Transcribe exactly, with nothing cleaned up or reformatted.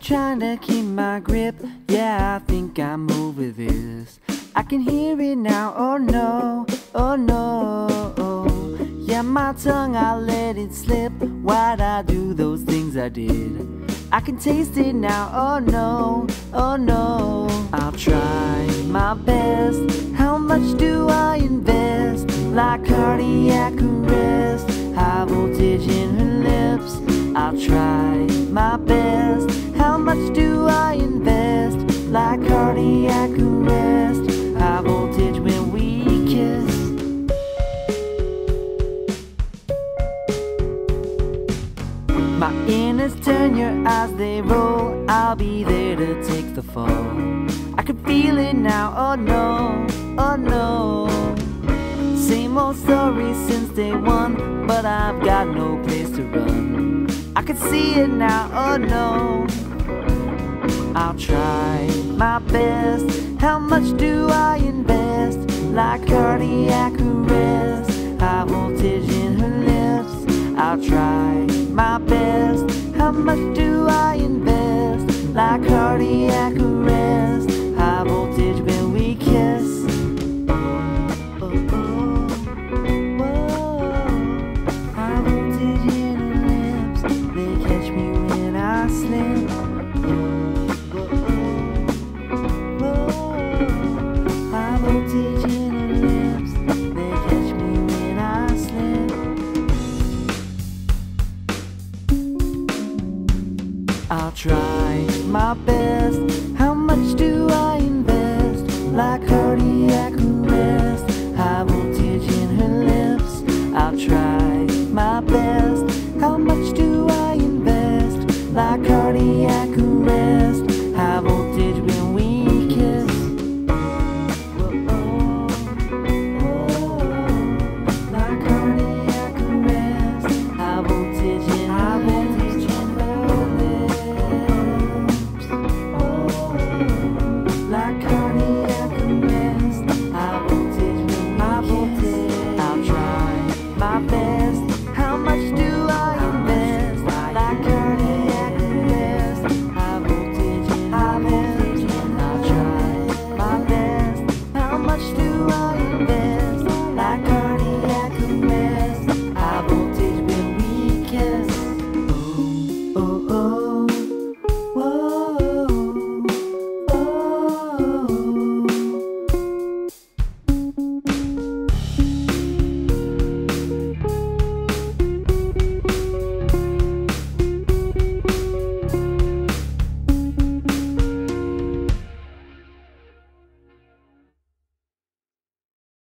trying to keep my grip. Yeah, I think I'm over this. I can hear it now, oh no, oh no, oh. Yeah, my tongue, I let it slip. Why'd I do those things I did? I can taste it now, oh no, oh no. I'll try my best. How much do I invest? Like cardiac arrest, high voltage in her lips. I'll try my best. How much do I invest? Like cardiac arrest, high voltage when we kiss. My innards turn, your eyes they roll. I'll be there to take the fall. I can feel it now, oh no, oh no. Same old story since day one, but I've got no place to run. I can see it now, oh no. I'll try my best. How much do I invest? Like cardiac arrest, high voltage in her lips. I'll try my best. How much do I invest? Like cardiac arrest, high voltage when we kiss. I'll try my best. How much do I invest? Like cardiac arrest, high voltage in her lips. I'll try my best. How much do I invest? Like cardiac